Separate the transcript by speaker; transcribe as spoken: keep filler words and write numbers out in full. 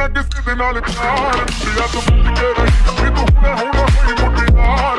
Speaker 1: ਕਿਸੇ ਦੇ ਨਾਲ ਪਿਆਰ, ਯਾਦ ਮੁੱਕ ਕੇ ਰਹੀ ਤੂੰ ਹੁਣੇ ਹੁਣੇ ਹੋਈ ਮੁਟਿਆਰ।